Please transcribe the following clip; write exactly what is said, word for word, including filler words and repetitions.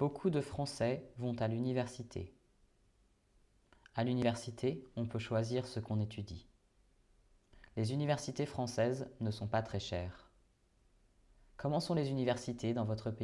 Beaucoup de Français vont à l'université. À l'université, on peut choisir ce qu'on étudie. Les universités françaises ne sont pas très chères. Comment sont les universités dans votre pays ?